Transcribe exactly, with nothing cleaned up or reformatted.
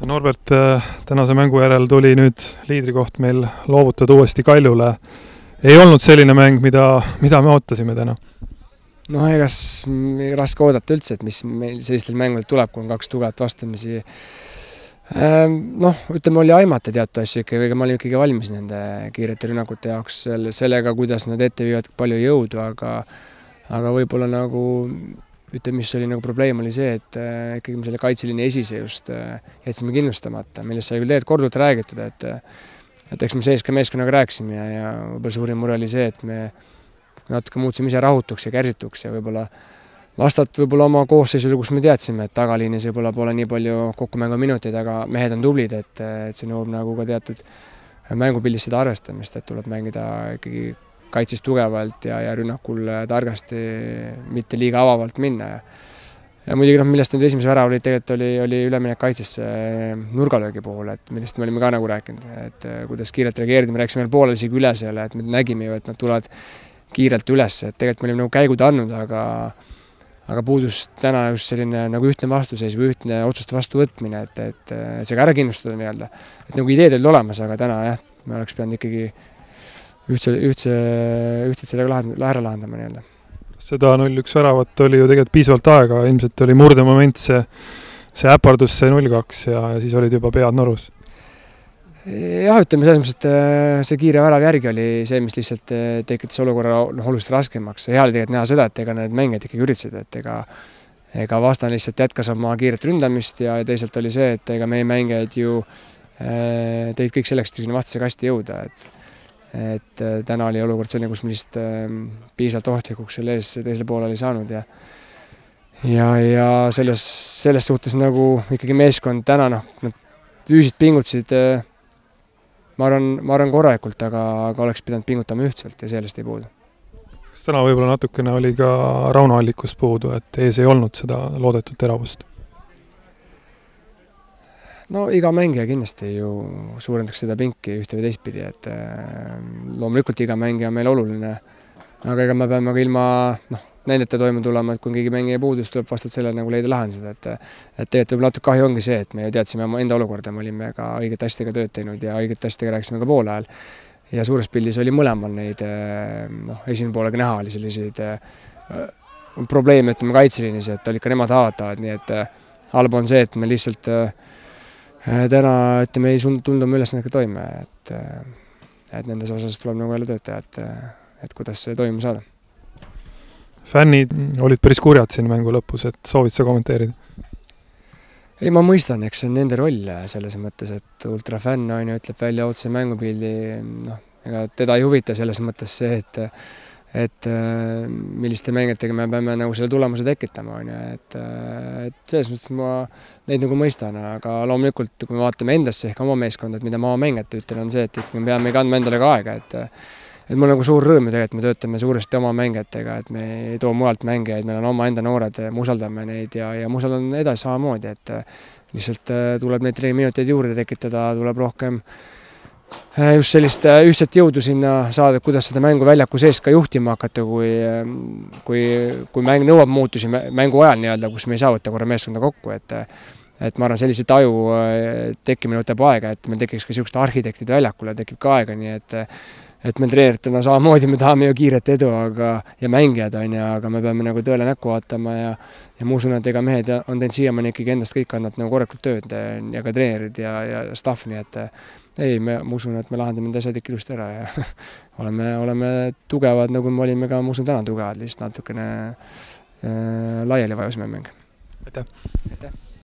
Norbert, tänase mängu järel tuli nüüd liidrikoht meil loovutada uuesti Kaljule. Ei olnud selline mäng, mida, mida me ootasime täna? No egas raske oodata üldse, et mis meil sellistel mängudel tuleb, kui on kaks tugevat vastamisi. Noh, ütleme, oli aimata teatud asju ikka, ma olin ikkagi valmis nende kiirete rünnakute jaoks sellega, kuidas nad ette viivad palju jõudu, aga, aga võib-olla nagu ütleme, mis oli nagu probleem oli see, et ikkagi me selle kaitseliini esise just jätsime kindlustamata, millest sai küll tegelikult korduvalt räägitud, et, et eks me sees ka meeskonnaga rääkisime ja, ja võib-olla suurim mure oli see, et me natuke muutsime ise rahutuks ja kärsituks ja võib-olla vastat võib-olla oma koosseisule, kus me teadsime, et tagaliinis võib-olla pole nii palju kokkumängu minuteid, aga mehed on tublid, et, et see nõuab nagu ka teatud mängupildis seda arvestamist, et tuleb mängida ikkagi kaitses tugevalt ja, ja rünnakul targasti, mitte liiga avavalt minna. Ja, ja muidugi, no, millest nüüd esimese värav oli, tegelikult oli, oli üleminek kaitsesse nurgalöögi puhul, et millest me olime ka nagu rääkinud, et kuidas kiirelt reageerida, me rääkisime veel poolel isegi üle selle, et me nägime ju, et nad tulevad kiirelt üles, et tegelikult me olime nagu käigud andnud, aga, aga puudus täna just selline nagu ühtne vastuseis või ühtne otsuste vastu võtmine, et, et, et see ka ära kindlustada nii-öelda. Et nagu ideed olid olemas, aga täna jah, me oleks pidanud ikkagi ühtse, ühtse, ühtselt sellega ära lahendama nii-öelda. Seda null üks väravat oli ju tegelikult piisavalt aega, ilmselt oli murdemoment see, see äpardus see null kaks ja, ja siis olid juba pead norus. Jah, ütleme selles mõttes, et see kiire värav järgi oli see, mis lihtsalt tekitas olukorra no, oluliselt raskemaks. Hea oli tegelikult näha seda, et ega need mängijad ikkagi üritasid, et ega, ega vastan lihtsalt jätkas oma kiiret ründamist ja teisalt oli see, et ega meie mängijad ju äh, teid kõik selleks, et sinna vastase kasti jõuda. Et, et täna oli olukord selline, kus me lihtsalt äh, piisavalt ohtlikuks selle ees teisele poole oli saanud ja ja, ja selles, selles suhtes nagu ikkagi meeskond täna, noh, nad füüsiliselt pingutasid äh, Ma arvan, ma arvan korralikult, aga, aga oleks pidanud pingutama ühtselt ja sellest ei puudu. Kas täna võib-olla natukene oli ka Rauno Allikust puudu, et ees ei olnud seda loodetud teravust? No iga mängija kindlasti ju suurendaks seda pinki ühte või teistpidi, et loomulikult iga mängija on meil oluline, aga ega me peame ka ilma noh, nendeta toime tulema, et kui keegi mängija puudus, tuleb vastalt sellele nagu leida lahendused, et, et tegelikult võib natuke kahju ongi see, et me ju teadsime enda olukorda, me olime ka õigete asjadega tööd teinud ja õigete asjadega rääkisime ka poole ajal. Ja suures pildis oli mõlemal neid, noh, esimene poolega näha oli selliseid probleeme, ütleme kaitseliinis, et olid ka nemad haavatavad, nii et halb on see, et me lihtsalt täna, ütleme, ei tundume üles näidata toime, et, et nendes osas tuleb nagu jälle tööd teha, et, et kuidas see toime saada. Fännid olid päris kurjad siin mängu lõpus, et soovid sa kommenteerida? Ei, ma mõistan, eks see on nende roll selles mõttes, et ultrafänn on ju, ütleb välja otse mängupildi, noh, ega teda ei huvita selles mõttes see, et, et milliste mängijatega me peame nagu selle tulemuse tekitama, on ju, et, et selles mõttes ma neid nagu mõistan, aga loomulikult, kui me vaatame endasse ehk oma meeskonda, et mida ma oma mängijate ütlen, on see, et ikka me peame kandma endale ka aega, et et mul on nagu suur rõõm ju tegelikult, me töötame suuresti oma mängijatega, et me ei too mujalt mängijaid, meil on oma enda noored, me usaldame neid ja, ja ma usaldan edasi samamoodi, et lihtsalt tuleb neid treeniminuteid juurde tekitada, tuleb rohkem just sellist ühtset jõudu sinna saada, kuidas seda mängu väljaku sees ka juhtima hakata, kui, kui, kui mäng nõuab muutusi mängu ajal nii-öelda, kus me ei saa võtta korra meeskonda kokku, et et ma arvan, sellise taju tekkimine võtab aega, et meil tekiks ka niisugust arhitektid väljakule, tekib ka aega, nii et et meil treeneritena samamoodi me tahame ju kiiret edu, aga, ja mängijad on ja, aga me peame nagu tõele näkku vaatama ja, ja ma usun, et ega mehed on teinud siiamaani ikkagi endast kõik annavad nagu korralikult tööd ja ka treenerid ja, ja staff, nii et ei, me, ma usun, et me lahendame need asjad ikka ilusti ära ja oleme, oleme tugevad, nagu me olime ka, ma usun, täna tugevad, lihtsalt natukene äh, laiali vajusime mäng. Aitäh! Aitäh!